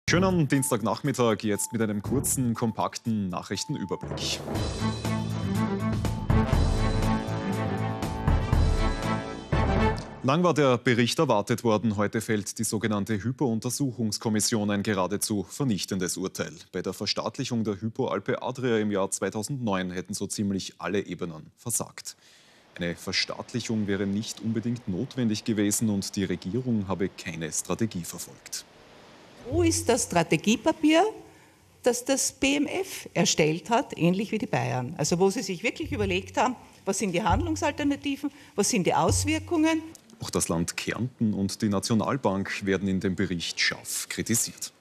Schönen Dienstagnachmittag, jetzt mit einem kurzen, kompakten Nachrichtenüberblick. Lang war der Bericht erwartet worden. Heute fällt die sogenannte Hypo-Untersuchungskommission ein geradezu vernichtendes Urteil. Bei der Verstaatlichung der Hypo Alpe Adria im Jahr 2009 hätten so ziemlich alle Ebenen versagt. Eine Verstaatlichung wäre nicht unbedingt notwendig gewesen und die Regierung habe keine Strategie verfolgt. Wo ist das Strategiepapier, das das BMF erstellt hat, ähnlich wie die Bayern? Also wo sie sich wirklich überlegt haben, was sind die Handlungsalternativen, was sind die Auswirkungen? Auch das Land Kärnten und die Nationalbank werden in dem Bericht scharf kritisiert.